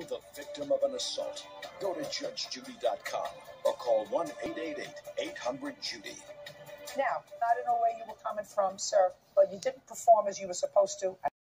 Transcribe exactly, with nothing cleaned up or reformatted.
the victim of an assault, go to judge judy dot com or call one eight eight eight, eight hundred, Judy. Now, I don't know where you were coming from, sir, but you didn't perform as you were supposed to.